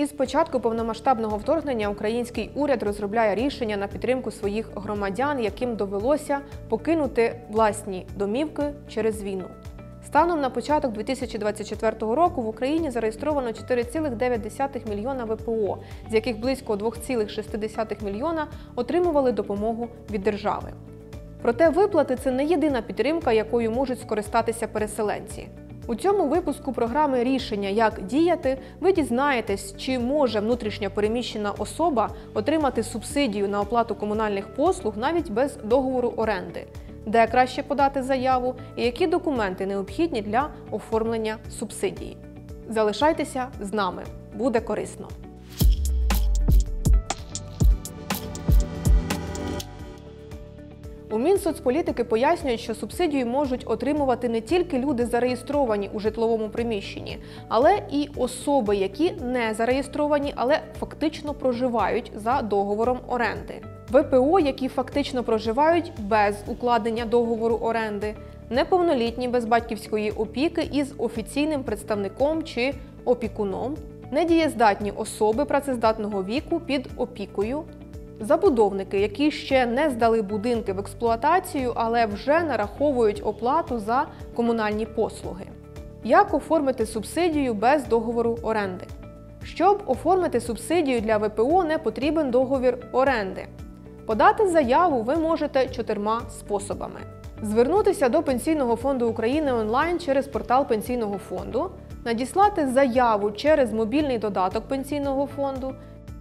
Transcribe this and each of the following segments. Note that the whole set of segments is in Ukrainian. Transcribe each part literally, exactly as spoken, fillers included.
Із початку повномасштабного вторгнення український уряд розробляє рішення на підтримку своїх громадян, яким довелося покинути власні домівки через війну. Станом на початок дві тисячі двадцять четвертого року в Україні зареєстровано чотири цілих дев'ять десятих мільйона ве пе о, з яких близько два цілих шість десятих мільйона отримували допомогу від держави. Проте виплати – це не єдина підтримка, якою можуть скористатися переселенці. У цьому випуску програми «Рішення. Як діяти» ви дізнаєтесь, чи може внутрішньо переміщена особа отримати субсидію на оплату комунальних послуг навіть без договору оренди, де краще подати заяву і які документи необхідні для оформлення субсидії. Залишайтеся з нами, буде корисно. У Мінсоцполітики пояснюють, що субсидію можуть отримувати не тільки люди, зареєстровані у житловому приміщенні, але і особи, які не зареєстровані, але фактично проживають за договором оренди. ве пе о, які фактично проживають без укладення договору оренди, неповнолітні без батьківської опіки із офіційним представником чи опікуном, недієздатні особи працездатного віку під опікою, забудовники, які ще не здали будинки в експлуатацію, але вже нараховують оплату за комунальні послуги. Як оформити субсидію без договору оренди? Щоб оформити субсидію для ве пе о, не потрібен договір оренди. Подати заяву ви можете чотирма способами. Звернутися до Пенсійного фонду України онлайн через портал Пенсійного фонду, надіслати заяву через мобільний додаток Пенсійного фонду,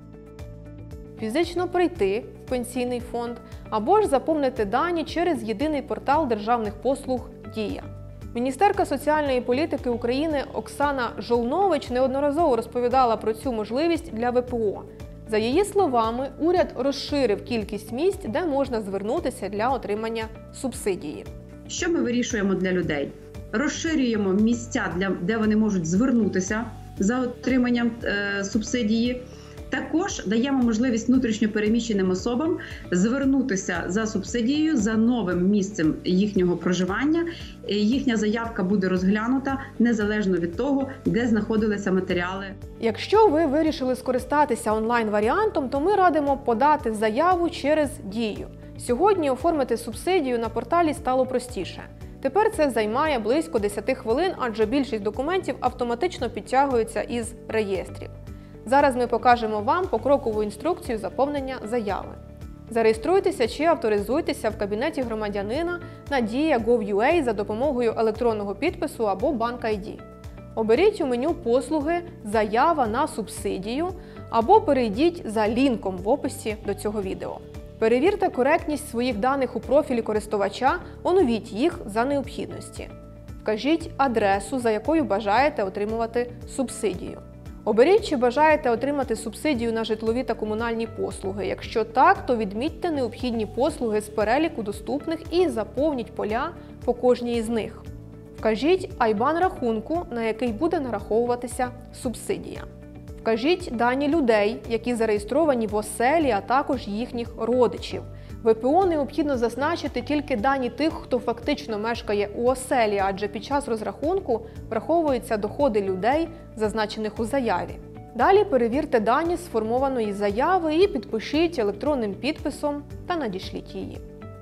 фізично прийти в Пенсійний фонд або ж заповнити дані через єдиний портал державних послуг «Дія». Міністерка соціальної політики України Оксана Жолнович неодноразово розповідала про цю можливість для ве пе о. За її словами, уряд розширив кількість місць, де можна звернутися для отримання субсидії. Що ми вирішуємо для людей? Розширюємо місця, для, де вони можуть звернутися за отриманням е, субсидії. Також даємо можливість внутрішньо переміщеним особам звернутися за субсидією за новим місцем їхнього проживання. Їхня заявка буде розглянута незалежно від того, де знаходилися матеріали. Якщо ви вирішили скористатися онлайн-варіантом, то ми радимо подати заяву через «Дію». Сьогодні оформити субсидію на порталі стало простіше. Тепер це займає близько десять хвилин, адже більшість документів автоматично підтягуються із реєстрів. Зараз ми покажемо вам покрокову інструкцію заповнення заяви. Зареєструйтеся чи авторизуйтеся в кабінеті громадянина на дія крапка гов крапка ю а за допомогою електронного підпису або банк ай ді. Оберіть у меню послуги «Заява на субсидію» або перейдіть за лінком в описі до цього відео. Перевірте коректність своїх даних у профілі користувача, оновіть їх за необхідності. Вкажіть адресу, за якою бажаєте отримувати субсидію. Оберіть, чи бажаєте отримати субсидію на житлові та комунальні послуги. Якщо так, то відмітьте необхідні послуги з переліку доступних і заповніть поля по кожній із них. Вкажіть ай бан рахунку, на який буде нараховуватися субсидія. Вкажіть дані людей, які зареєстровані в оселі, а також їхніх родичів. ве пе о необхідно зазначити тільки дані тих, хто фактично мешкає у оселі, адже під час розрахунку враховуються доходи людей, зазначених у заяві. Далі перевірте дані сформованої заяви і підпишіть електронним підписом та надішліть її.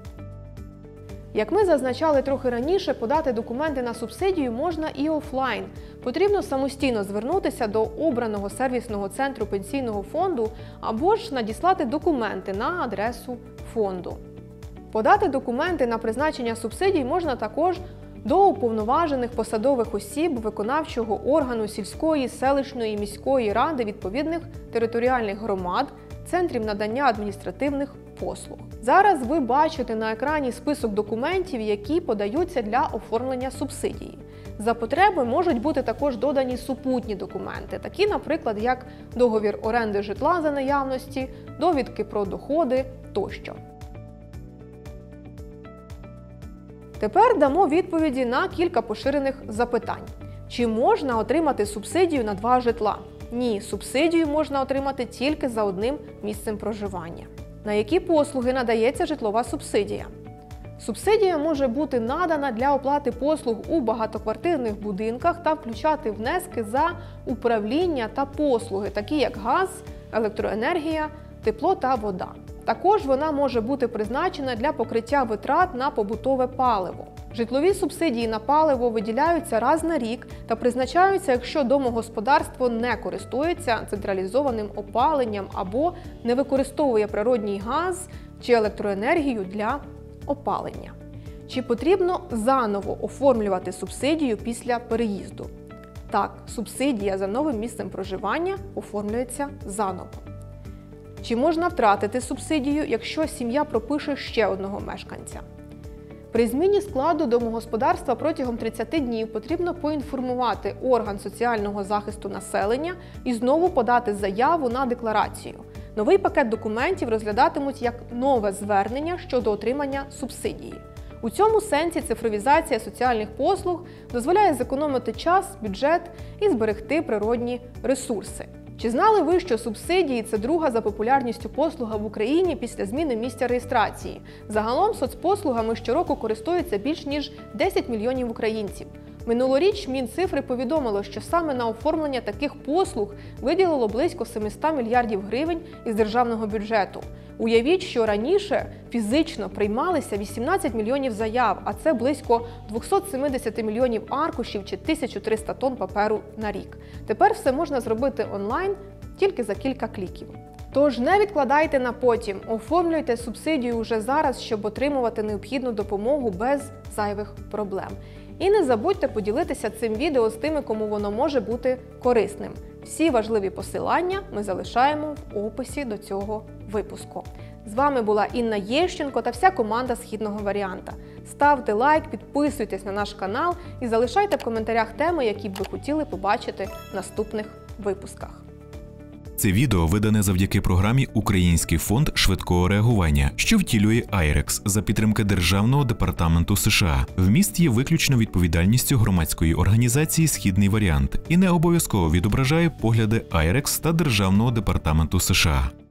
Як ми зазначали трохи раніше, подати документи на субсидію можна і офлайн. Потрібно самостійно звернутися до обраного сервісного центру Пенсійного фонду або ж надіслати документи на адресу фонду. Подати документи на призначення субсидій можна також до уповноважених посадових осіб виконавчого органу сільської, селищної, міської ради відповідних територіальних громад, центрів надання адміністративних послуг. Зараз ви бачите на екрані список документів, які подаються для оформлення субсидії. За потреби можуть бути також додані супутні документи, такі, наприклад, як договір оренди житла за наявності, довідки про доходи тощо. Тепер дамо відповіді на кілька поширених запитань. Чи можна отримати субсидію на два житла? Ні, субсидію можна отримати тільки за одним місцем проживання. На які послуги надається житлова субсидія? Субсидія може бути надана для оплати послуг у багатоквартирних будинках та включати внески за управління та послуги, такі як газ, електроенергія, тепло та вода. Також вона може бути призначена для покриття витрат на побутове паливо. Житлові субсидії на паливо виділяються раз на рік та призначаються, якщо домогосподарство не користується централізованим опаленням або не використовує природній газ чи електроенергію для опалення. Чи потрібно заново оформлювати субсидію після переїзду? Так, субсидія за новим місцем проживання оформлюється заново. Чи можна втратити субсидію, якщо сім'я пропише ще одного мешканця? При зміні складу домогосподарства протягом тридцяти днів потрібно поінформувати орган соціального захисту населення і знову подати заяву на декларацію. Новий пакет документів розглядатимуть як нове звернення щодо отримання субсидії. У цьому сенсі цифровізація соціальних послуг дозволяє зекономити час, бюджет і зберегти природні ресурси. Чи знали ви, що субсидії – це друга за популярністю послуга в Україні після зміни місця реєстрації? Загалом соцпослугами щороку користуються більш ніж десять мільйонів українців. Минулоріч Мінцифри повідомило, що саме на оформлення таких послуг виділило близько сімсот мільярдів гривень із державного бюджету. Уявіть, що раніше фізично приймалися вісімнадцять мільйонів заяв, а це близько двісті сімдесят мільйонів аркушів чи тисяча триста тонн паперу на рік. Тепер все можна зробити онлайн тільки за кілька кліків. Тож не відкладайте на потім, оформлюйте субсидію уже зараз, щоб отримувати необхідну допомогу без зайвих проблем. І не забудьте поділитися цим відео з тими, кому воно може бути корисним. Всі важливі посилання ми залишаємо в описі до цього випуску. З вами була Інна Єщенко та вся команда Східного варіанта. Ставте лайк, підписуйтесь на наш канал і залишайте в коментарях теми, які б ви хотіли побачити в наступних випусках. Це відео видане завдяки програмі «Український фонд швидкого реагування», що втілює айрекс за підтримки Державного департаменту США. Вміст є виключно відповідальністю громадської організації «Східний варіант» і не обов'язково відображає погляди айрекс та Державного департаменту США.